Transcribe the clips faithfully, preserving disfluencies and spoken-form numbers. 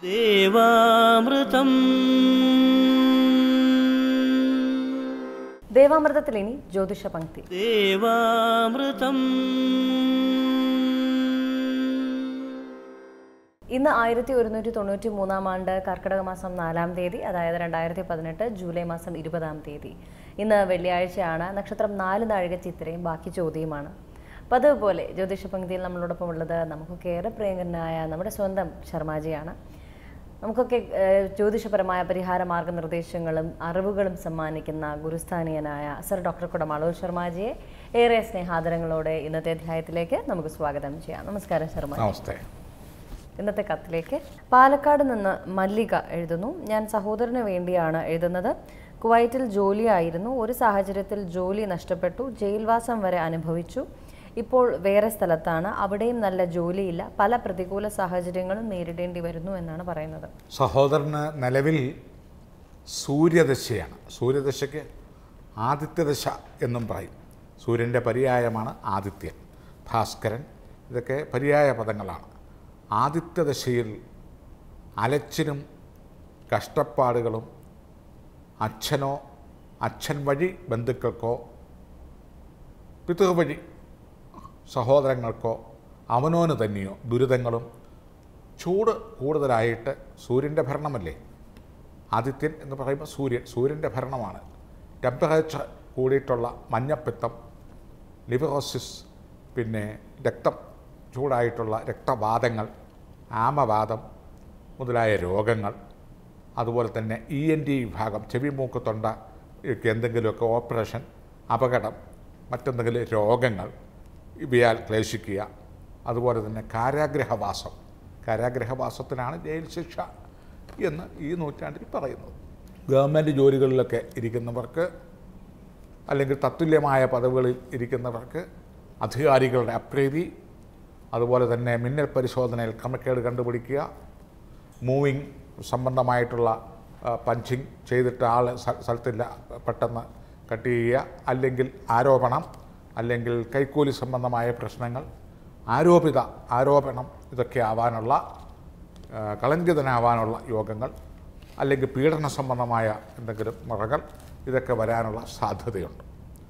ദേവാമൃതം. ദേവാമൃതത്തിൽ ഇനി ജ്യോതിഷ പങ്ക്തി. ദേവാമൃതം. ഇന്ന് ആയിരത്തി ഒരുന്നൂറ്റി തൊണ്ണൂറ്റി മൂന്നാം ആണ്ട് കർക്കിടക മാസം നാലാം തീയതി, അതായത് രണ്ടായിരത്തി പതിനെട്ട് ജൂലൈ മാസം ഇരുപതാം തീയതി. ഇന്ന് വെള്ളിയാഴ്ചയാണ്. നക്ഷത്രം നാല് നാഴിക ചിത്രയും ബാക്കി ചോദ്യവുമാണ്. അപ്പം അതുപോലെ ജ്യോതിഷ പങ്ക്തിയിൽ നമ്മളോടൊപ്പം ഉള്ളത് നമുക്കൊക്കെ ഏറെ പ്രിയങ്കരനായ നമ്മുടെ സ്വന്തം ശർമാജിയാണ്. നമുക്കൊക്കെ ജ്യോതിഷപരമായ പരിഹാര മാർഗനിർദ്ദേശങ്ങളും അറിവുകളും സമ്മാനിക്കുന്ന ഗുരുസ്ഥാനീയനായ സർ ഡോക്ടർ കുടമാളൂർ ശർമാജിയെ ഏറെ സ്നേഹാദരങ്ങളോടെ ഇന്നത്തെ അധ്യായത്തിലേക്ക് നമുക്ക് സ്വാഗതം ചെയ്യാം. നമസ്കാരം ശർമാജി. നമസ്തേ. ഇന്നത്തെ കത്തിലേക്ക് പാലക്കാട് നിന്ന് മല്ലിക എഴുതുന്നു. ഞാൻ സഹോദരന് വേണ്ടിയാണ് എഴുതുന്നത്. കുവൈറ്റിൽ ജോലിയായിരുന്നു. ഒരു സാഹചര്യത്തിൽ ജോലി നഷ്ടപ്പെട്ടു. ജയിൽവാസം വരെ അനുഭവിച്ചു. ഇപ്പോൾ വേറെ സ്ഥലത്താണ്. അവിടെയും നല്ല ജോലിയില്ല. പല പ്രതികൂല സാഹചര്യങ്ങളും നേരിടേണ്ടി വരുന്നു എന്നാണ് പറയുന്നത്. സഹോദരന് നിലവിൽ സൂര്യദശയാണ്. സൂര്യദശയ്ക്ക് ആദിത്യദശ എന്നും പറയും. സൂര്യൻ്റെ പര്യായമാണ് ആദിത്യൻ, ഭാസ്കരൻ. ഇതൊക്കെ പര്യായ പദങ്ങളാണ്. ആദിത്യദശയിൽ അലച്ചിനും കഷ്ടപ്പാടുകളും അച്ഛനോ അച്ഛൻ വഴി ബന്ധുക്കൾക്കോ പിതൃവഴി സഹോദരങ്ങൾക്കോ അവനോന് തന്നെയോ ദുരിതങ്ങളും, ചൂട് കൂടുതലായിട്ട് സൂര്യൻ്റെ ഭരണമല്ലേ ആദിത്യൻ എന്ന് പറയുമ്പോൾ സൂര്യൻ സൂര്യൻ്റെ ഭരണമാണ്. ടെമ്പറേച്ചർ കൂടിയിട്ടുള്ള മഞ്ഞപ്പിത്തം, ലിവറോസിസ്, പിന്നെ രക്തം ചൂടായിട്ടുള്ള രക്തവാതങ്ങൾ, ആമവാദം മുതലായ രോഗങ്ങൾ, അതുപോലെ തന്നെ ഇ എൻ ടി വിഭാഗം, ചെവി മൂക്ക് തൊണ്ട എന്തെങ്കിലുമൊക്കെ ഓപ്പറേഷൻ, അപകടം, മറ്റെന്തെങ്കിലും രോഗങ്ങൾ ഇവയാൽ ക്ലേശിക്കുക. അതുപോലെ തന്നെ കാരാഗ്രഹവാസം. കാരാഗ്രഹവാസത്തിനാണ് ജയിൽ ശിക്ഷ എന്ന് ഈ നൂറ്റാണ്ടിൽ പറയുന്നത്. ഗവൺമെൻറ് ജോലികളിലൊക്കെ ഇരിക്കുന്നവർക്ക് അല്ലെങ്കിൽ തത്തുല്യമായ പദവികളിൽ ഇരിക്കുന്നവർക്ക് അധികാരികളുടെ അപ്രീതി, അതുപോലെ തന്നെ മിന്നൽ പരിശോധനയിൽ ക്രമക്കേട് കണ്ടുപിടിക്കുക, മൂവിങ് സംബന്ധമായിട്ടുള്ള പഞ്ചിങ് ചെയ്തിട്ട് ആൾ സ്ഥലത്തില്ല പെട്ടെന്ന് കട്ട് ചെയ്യുക, അല്ലെങ്കിൽ ആരോപണം, അല്ലെങ്കിൽ കൈക്കൂലി സംബന്ധമായ പ്രശ്നങ്ങൾ, ആരോപിത ആരോപണം, ഇതൊക്കെ ആവാനുള്ള കളങ്കിതനാവാനുള്ള യോഗങ്ങൾ, അല്ലെങ്കിൽ പീഡന സംബന്ധമായ എന്തെങ്കിലും മുറകൾ, ഇതൊക്കെ വരാനുള്ള സാധ്യതയുണ്ട്.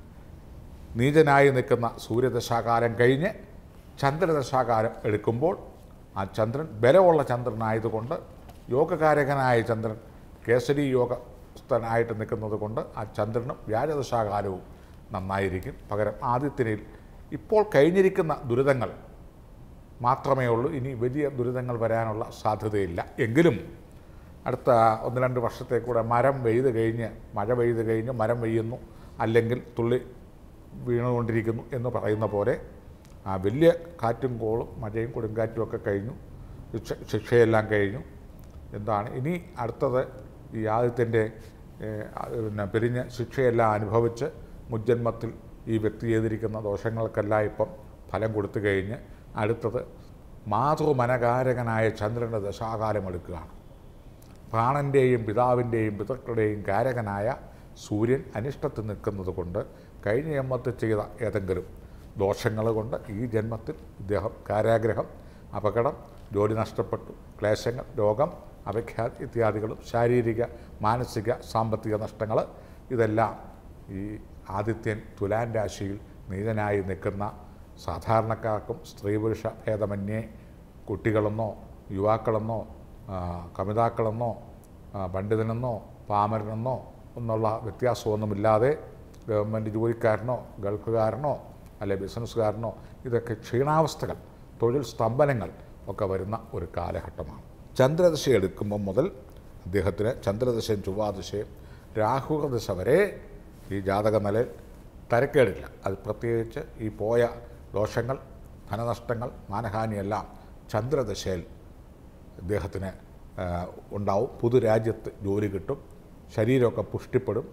നീചനായി നിൽക്കുന്ന സൂര്യദശാകാലം കഴിഞ്ഞ് ചന്ദ്രദശാകാലം എടുക്കുമ്പോൾ ആ ചന്ദ്രൻ ബലമുള്ള ചന്ദ്രനായതുകൊണ്ട്, യോഗകാരകനായ ചന്ദ്രൻ കേസരി യോഗസ്ഥനായിട്ട് നിൽക്കുന്നത് കൊണ്ട് ആ ചന്ദ്രനും വ്യാഴദശാകാലവും നന്നായിരിക്കും. പകരം ആദിത്യനിൽ ഇപ്പോൾ കഴിഞ്ഞിരിക്കുന്ന ദുരിതങ്ങൾ മാത്രമേ ഉള്ളൂ. ഇനി വലിയ ദുരിതങ്ങൾ വരാനുള്ള സാധ്യതയില്ല. എങ്കിലും അടുത്ത ഒന്ന് രണ്ട് വർഷത്തേക്കൂടെ മരം വെയ്ത് കഴിഞ്ഞ് മഴ പെയ്ത് കഴിഞ്ഞ് മരം വെയ്യുന്നു, അല്ലെങ്കിൽ തുള്ളി വീണുകൊണ്ടിരിക്കുന്നു എന്ന് പറയുന്ന പോലെ ആ വലിയ കാറ്റും കോളും മഴയും കൊടുങ്കാറ്റും ഒക്കെ കഴിഞ്ഞു. ശിക്ഷ ശിക്ഷയെല്ലാം കഴിഞ്ഞു. എന്താണ് ഇനി അടുത്തത്? ഈ ആദിത്യൻ്റെ പിന്നെ പിരിഞ്ഞ് ശിക്ഷയെല്ലാം അനുഭവിച്ച് മുജ്ജന്മത്തിൽ ഈ വ്യക്തി ചെയ്തിരിക്കുന്ന ദോഷങ്ങൾക്കെല്ലാം ഇപ്പം ഫലം കൊടുത്തു കഴിഞ്ഞ് അടുത്തത് മാതൃമനകാരകനായ ചന്ദ്രൻ്റെ ദശാകാലം എടുക്കുകയാണ്. പ്രാണൻ്റെയും പിതാവിൻ്റെയും പിതൃക്കളുടെയും കാരകനായ സൂര്യൻ അനിഷ്ടത്തിൽ നിൽക്കുന്നത് കൊണ്ട് കഴിഞ്ഞ ജന്മത്തിൽ ചെയ്ത ഏതെങ്കിലും ദോഷങ്ങൾ കൊണ്ട് ഈ ജന്മത്തിൽ ഇദ്ദേഹം കാരാഗ്രഹം, അപകടം, ജോലി നഷ്ടപ്പെട്ടു, ക്ലേശങ്ങൾ, രോഗം, അപഖ്യാതി ഇത്യാദികളും ശാരീരിക മാനസിക സാമ്പത്തിക നഷ്ടങ്ങൾ, ഇതെല്ലാം ഈ ആദിത്യൻ തുലാൻ രാശിയിൽ നീചനായി നിൽക്കുന്ന സാധാരണക്കാർക്കും സ്ത്രീ പുരുഷ ഭേദമന്യേ കുട്ടികളെന്നോ യുവാക്കളെന്നോ കമിതാക്കളെന്നോ പണ്ഡിതനെന്നോ പാമരനെന്നോ എന്നുള്ള വ്യത്യാസമൊന്നുമില്ലാതെ ഗവൺമെൻറ് ജോലിക്കാരനോ ഗൾഫുകാരനോ അല്ലെ ബിസിനസ്സുകാരനോ ഇതൊക്കെ ക്ഷീണാവസ്ഥകൾ, തൊഴിൽ സ്തംഭനങ്ങൾ ഒക്കെ വരുന്ന ഒരു കാലഘട്ടമാണ്. ചന്ദ്രദശ എടുക്കുമ്പോൾ മുതൽ അദ്ദേഹത്തിന് ചന്ദ്രദശയും ചൊവ്വാദശയും രാഹുദശ വരെ ഈ ജാതക നിലയിൽ തരക്കേടില്ല. അത് പ്രത്യേകിച്ച് ഈ പോയ ദോഷങ്ങൾ, ധനനഷ്ടങ്ങൾ, മാനഹാനിയെല്ലാം ചന്ദ്രദശയിൽ ഇദ്ദേഹത്തിന് ഉണ്ടാവും. പുതുരാജ്യത്ത് ജോലി കിട്ടും, ശരീരമൊക്കെ പുഷ്ടിപ്പെടും,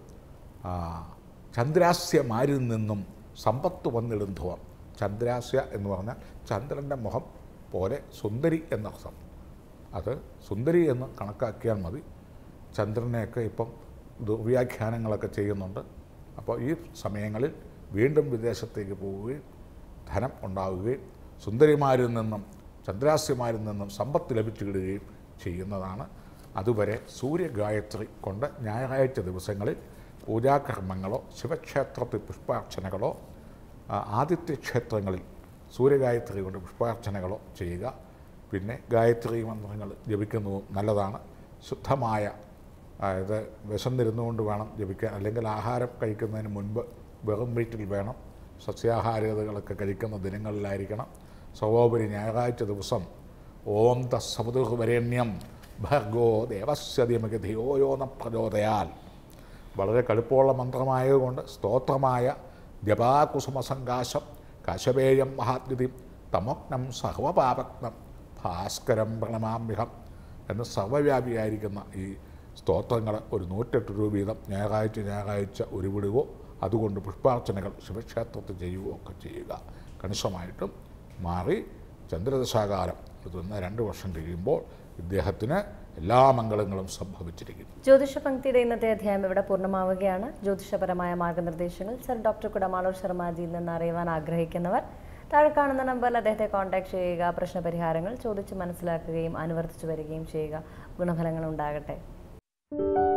ചന്ദ്രാസ്യമാരിൽ നിന്നും സമ്പത്ത് വന്നിടും ധ്രുവം. ചന്ദ്രാസ്യ എന്ന് പറഞ്ഞാൽ ചന്ദ്രൻ്റെ മുഖം പോലെ സുന്ദരി എന്നർത്ഥം. അത് സുന്ദരി എന്ന് കണക്കാക്കിയാൽ മതി. ചന്ദ്രനെയൊക്കെ ഇപ്പം ദുർവ്യാഖ്യാനങ്ങളൊക്കെ ചെയ്യുന്നുണ്ട്. അപ്പോൾ ഈ സമയങ്ങളിൽ വീണ്ടും വിദേശത്തേക്ക് പോവുകയും ധനം ഉണ്ടാവുകയും സുന്ദരിമാരിൽ നിന്നും ചന്ദ്രാസ്യമാരിൽ നിന്നും സമ്പത്ത് ലഭിച്ചു കിടുകയും ചെയ്യുന്നതാണ്. അതുവരെ സൂര്യഗായത്രി കൊണ്ട് ഞായറാഴ്ച ദിവസങ്ങളിൽ പൂജാകർമ്മങ്ങളോ ശിവക്ഷേത്രത്തിൽ പുഷ്പാർച്ചനകളോ ആദിത്യ ക്ഷേത്രങ്ങളിൽ സൂര്യഗായത്രി കൊണ്ട് പുഷ്പാർച്ചനകളോ ചെയ്യുക. പിന്നെ ഗായത്രി മന്ത്രങ്ങൾ ജപിക്കുന്നതും നല്ലതാണ്. ശുദ്ധമായ, അതായത് വിശന്നിരുന്നുകൊണ്ട് വേണം ജപിക്കാൻ, അല്ലെങ്കിൽ ആഹാരം കഴിക്കുന്നതിന് മുൻപ് വെറും വീട്ടിൽ വേണം. സസ്യാഹാരതകളൊക്കെ കഴിക്കുന്ന ദിനങ്ങളിലായിരിക്കണം. സർവോപരി ഞായറാഴ്ച ദിവസം ഓം തസ്സമുദ്രവരേണ്യം ഭർഗോ ദേവസ്യ ധീമഹി ധിയോ യോ ന പ്രചോദയാൽ, വളരെ കടുപ്പമുള്ള മന്ത്രമായതുകൊണ്ട് സ്തോത്രമായ ജപാകുസുമസങ്കാശം കാശപേയം മഹാദ്യുതിം തമോഗ്നം സർവപാപഗ്നം ഭാസ്കരം പ്രണമാമ്യഹം എന്ന് സർവ്വവ്യാപിയായിരിക്കുന്ന ഈ സ്തോത്രങ്ങൾ ഒരു നൂറ്റെട്ട് രൂപ വീതം ഞായറാഴ്ച ഞായറാഴ്ച ഉരുവിടുകയോ അതുകൊണ്ട് പുഷ്പാർച്ചനകൾ ശിവക്ഷേത്രത്തിൽ ചെയ്യുകയോ ഒക്കെ ചെയ്യുക. കണിശമായിട്ടും മാറി ചന്ദ്രദശാകാലം എത്തുന്ന രണ്ട് വർഷം കഴിയുമ്പോൾ ഇദ്ദേഹത്തിന് എല്ലാ മംഗളങ്ങളും സംഭവിച്ചിരിക്കുന്നു. ജ്യോതിഷ പങ്ക്തിയുടെ ഇന്നത്തെ അധ്യായം ഇവിടെ പൂർണ്ണമാവുകയാണ്. ജ്യോതിഷപരമായ മാർഗനിർദ്ദേശങ്ങൾ സർ ഡോക്ടർ കുടമാളൂർ ശർമാജിയിൽ നിന്ന് അറിയുവാൻ ആഗ്രഹിക്കുന്നവർ താഴെ കാണുന്ന നമ്പറിൽ അദ്ദേഹത്തെ കോൺടാക്ട് ചെയ്യുക. പ്രശ്നപരിഹാരങ്ങൾ ചോദിച്ച് മനസ്സിലാക്കുകയും അനുവർത്തിച്ചു വരികയും ചെയ്യുക. ഗുണഫലങ്ങൾ ഉണ്ടാകട്ടെ.